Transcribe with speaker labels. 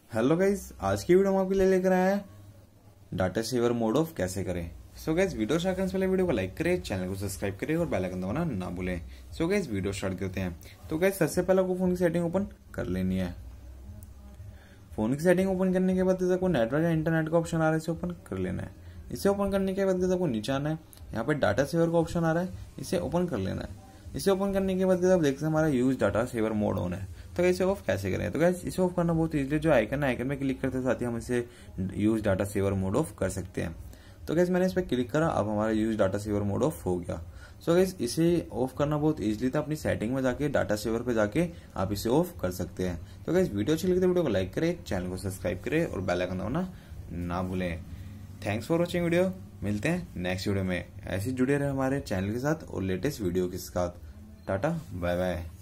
Speaker 1: Hello guys, आज की video हम आपके लिए लेकर आए हैं डाटा सेवर मोड ऑफ कैसे करें। सो गाइज, वीडियो स्टार्ट करने से पहले वीडियो को लाइक करें, चैनल को सब्सक्राइब करें और बेल आइकन दबाना ना भूलें। सो गाइज, वीडियो स्टार्ट करते हैं। तो गाइज, सबसे पहले आपको फोन की सेटिंग ओपन कर लेनी है। फोन की सेटिंग ओपन करने के बाद आपको नेटवर्क या इंटरनेट का ऑप्शन आ रहा है, इसे ओपन कर लेना है। इसे ओपन करने के बाद आपको नीचे आना है, यहाँ पे डाटा सेवर का ऑप्शन आ रहा है, इसे ओपन कर लेना है। इसे ओपन करने के बाद आप देखते हैं हमारा use data saver mode on है। तो इसे ऑफ कैसे करें? तो गाइस, इसे ऑफ करना बहुत इजीली, जो आइकन है आइकन में क्लिक करते साथ ही हम इसे use data saver mode off कर सकते हैं। तो गाइस, मैंने इस पर क्लिक करा, अब हमारा use data saver mode off हो गया। सो गाइस, इसे ऑफ करना बहुत इजीली था, अपनी सेटिंग में जाके डाटा सेवर पे जाके आप इसे ऑफ कर सकते हैं। तो गाइस, वीडियो अच्छी लगी तो वीडियो को लाइक करें, चैनल को सब्सक्राइब करें और बेल आइकन दबाना ना भूलें। Thanks for watching video. मिलते हैं नेक्स्ट वीडियो में। ऐसे जुड़े रहे हमारे चैनल के साथ और लेटेस्ट वीडियो के साथ। Tata, bye bye.